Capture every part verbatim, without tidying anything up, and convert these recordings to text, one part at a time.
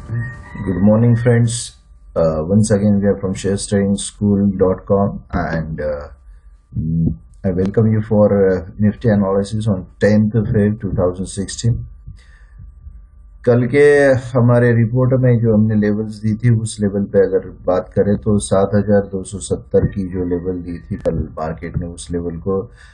Good morning, friends. Uh, once again, we are from shares trading school dot com, and uh, mm, I welcome you for uh, Nifty analysis on tenth of February twenty sixteen. कल के हमारे report में जो हमने levels दी थी उस level पे अगर बात करें तो सात हजार दो सौ सत्तर की जो लेवल दी थी कल मार्केट ने उस लेवल को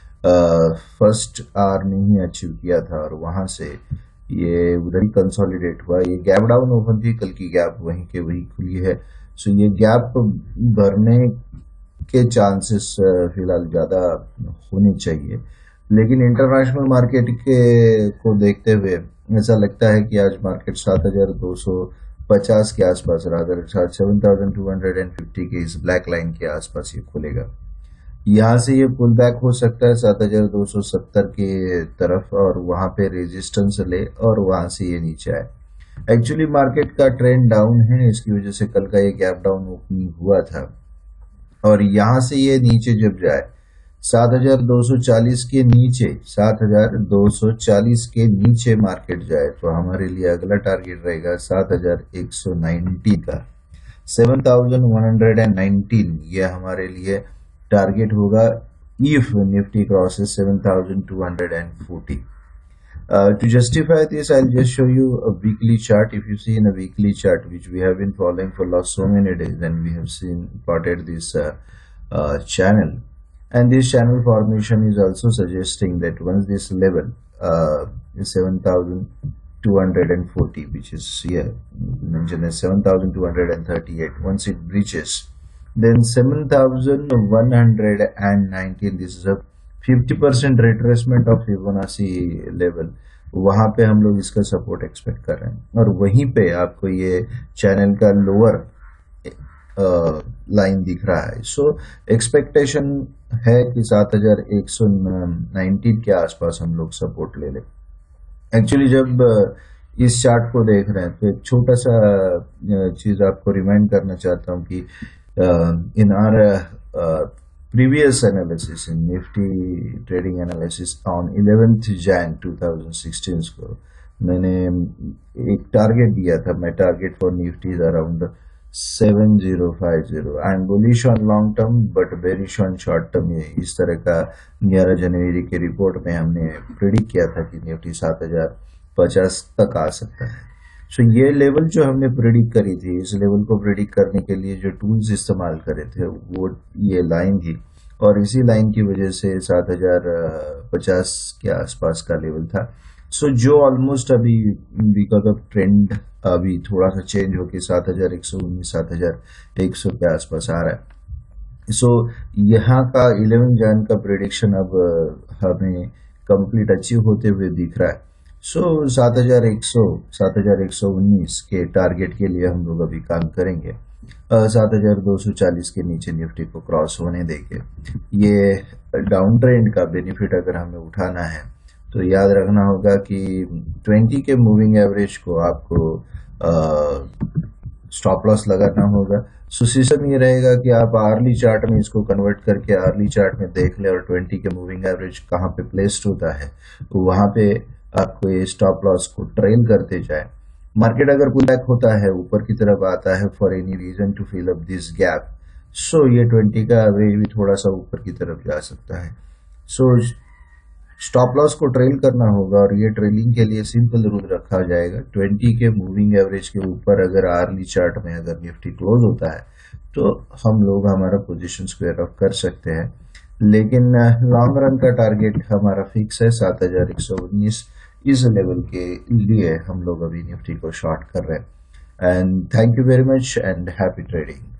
फर्स्ट आवर में ही अचीव किया था और वहां से ये उधर ही कंसोलिडेट हुआ। ये गैप डाउन ओपन थी, कल की गैप वहीं के वहीं खुली है। सो ये गैप भरने के चांसेस फिलहाल ज्यादा होने चाहिए, लेकिन इंटरनेशनल मार्केट के को देखते हुए ऐसा लगता है कि आज मार्केट सात हजार दो सौ पचास के आसपास rather seven thousand two hundred and fifty के इस ब्लैक लाइन के आसपास ये खुलेगा। यहां से ये पुल बैक हो सकता है सात हजार दो सौ सत्तर के तरफ और वहां पे रेजिस्टेंस ले और वहां से ये नीचे आए। एक्चुअली मार्केट का ट्रेंड डाउन है, इसकी वजह से कल का ये गैप डाउन ओपनिंग हुआ था और यहां से ये नीचे जब जाए सात हजार दो सौ चालीस के नीचे सात हजार दो सौ चालीस के नीचे मार्केट जाए तो हमारे लिए अगला टारगेट रहेगा सात हजार एक सौ नब्बे का seven thousand one hundred and nineteen. ये हमारे लिए टारगेट होगा if Nifty crosses seven thousand two hundred forty. Uh, to justify this, I'll just show you a weekly chart. If you see in a weekly chart, which we have been following for last so many days, and we have seen plotted this uh, uh, channel, and this channel formation is also suggesting that once this level uh, is seven thousand two hundred forty, which is here mentioned as seven thousand two hundred thirty-eight, once it breaches, then seven thousand one hundred nineteen, this is a fifty percent retracement of Fibonacci level, वहां पे हम लोग इसका support expect कर रहे हैं और वहीं पे आपको ये चैनल का लोअर लाइन दिख रहा है। सो एक्सपेक्टेशन है कि सात हजार एक सौ नब्बे के आसपास हम लोग सपोर्ट ले लें। एक्चुअली जब इस चार्ट को देख रहे हैं तो एक छोटा सा चीज आपको रिमाइंड करना चाहता हूं कि in our previous analysis in Nifty trading analysis on eleventh January twenty sixteen को मैंने एक टारगेट दिया था। मैं target for Nifty is around seven thousand fifty. I am bullish on long term but bearish on short term. ये इस तरह का ग्यारह जनवरी के रिपोर्ट में हमने प्रेडिक्ट किया था कि निफ्टी सात हजार पचास तक आ सकता है। सो so, ये लेवल जो हमने प्रेडिक्ट करी थी, इस लेवल को प्रेडिक्ट करने के लिए जो टूल्स इस्तेमाल करे थे वो ये लाइन थी और इसी लाइन की वजह से सात हजार पचास के आसपास का लेवल था। सो so, जो ऑलमोस्ट अभी बिकॉज ऑफ ट्रेंड अभी थोड़ा सा चेंज होकर सात हजार एक सौ उन्नीस सात हजार एक सौ के आसपास आ रहा है। सो so, यहाँ का इलेवन जन का प्रेडिक्शन अब हमें कंप्लीट अचीव होते हुए दिख रहा है। सो so, सात हजार एक सौ सात हजार एक सौ उन्नीस के टारगेट के लिए हम लोग अभी काम करेंगे। सात हजार दो सौ चालीस के नीचे निफ्टी को क्रॉस होने देंगे। ये डाउन ट्रेंड का बेनिफिट अगर हमें उठाना है तो याद रखना होगा कि ट्वेंटी के मूविंग एवरेज को आपको स्टॉप लॉस लगाना होगा। सो सिस्टम ये रहेगा कि आप आर्ली चार्ट में इसको कन्वर्ट करके आर्ली चार्ट में देख ले और ट्वेंटी के मूविंग एवरेज कहाँ पे प्लेस्ड होता है तो वहां पे आपको ये स्टॉप लॉस को ट्रेल करते जाए। मार्केट अगर पुल बैक होता है ऊपर की तरफ आता है for any reason to fill up this gap, so ये ट्वेंटी का एवरेज भी थोड़ा सा ऊपर की तरफ जा सकता है। सो स्टॉप लॉस को ट्रेल करना होगा और ये ट्रेलिंग के लिए सिंपल रूल रखा जाएगा। ट्वेंटी के मूविंग एवरेज के ऊपर अगर आर्ली चार्ट में अगर निफ्टी क्लोज होता है तो हम लोग हमारा पोजीशन स्क्वायर ऑफ कर सकते हैं, लेकिन लॉन्ग रन का टारगेट हमारा फिक्स है सात हजार एक सौ उन्नीस। इस लेवल के लिए हम लोग अभी निफ्टी को शॉर्ट कर रहे हैं। And thank you very much and happy trading.